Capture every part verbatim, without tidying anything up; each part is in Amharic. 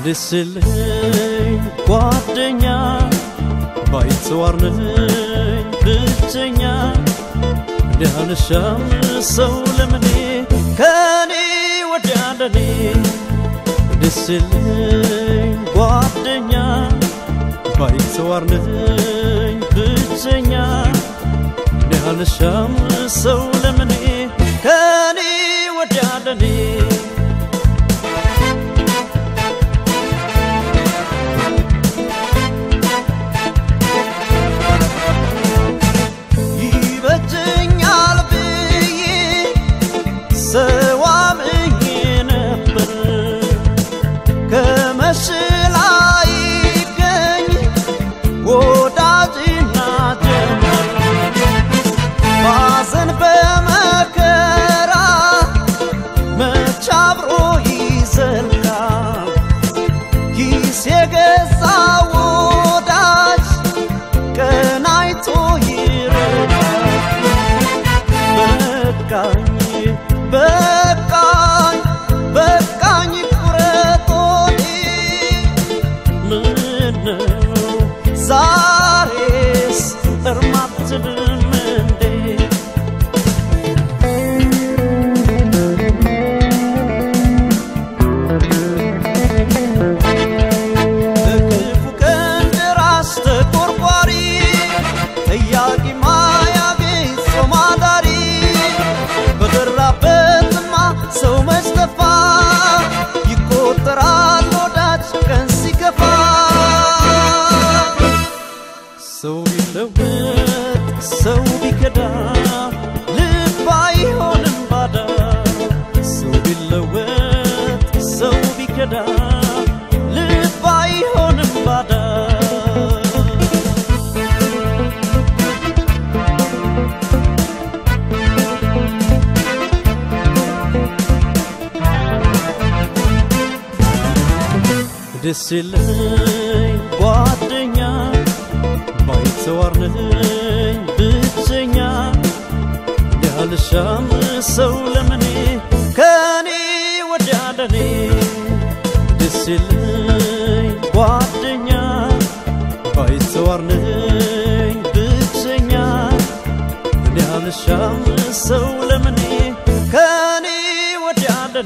دسلين قادنيا بايتوارنين بتنيا دهان الشمس ولمني كاني ودعدني دسلين قادنيا بايتوارنين بتنيا دهان الشمس ولمني كاني ودعدني Zares ermatmende Ekfu kenderas te korpari Eyagi maya viso madari Begerrabetma ሰው መስተፋ ይቆጠራል ወዳጅ ቀን ሲከፋ ሰው ቢለወጥ ሰው ቢከዳ ልብ አይሆንም ባዳ ሰው ቢለወጥ ሰው ቢከዳ ልብ አይሆንም ባዳ دسلين ጓደኛ ባይተዋርነኝ ብቸኛ ያልሻም ሰው ለምኔ ከኔ ወዳደኔ ደስልኝ ጓደኛ ባይተዋርነኝ ብቸኛ ያልሻም ሰው ለምኔ ከኔ ወዳደኔ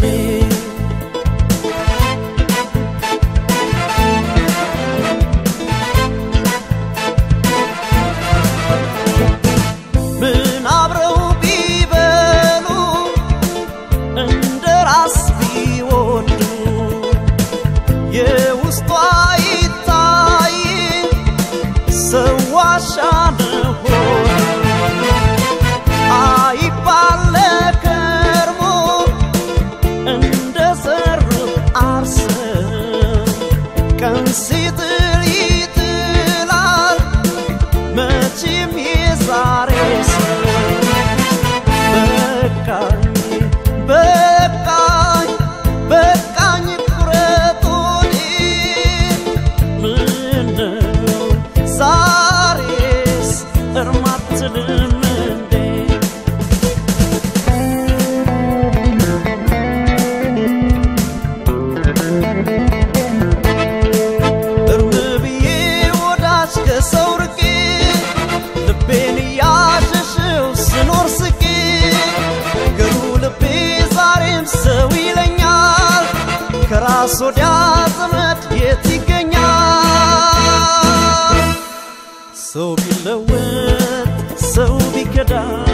ሶዲያ ዘመድ የት ይገኛል ሰው ቢለወጥ ሰው ቢከዳ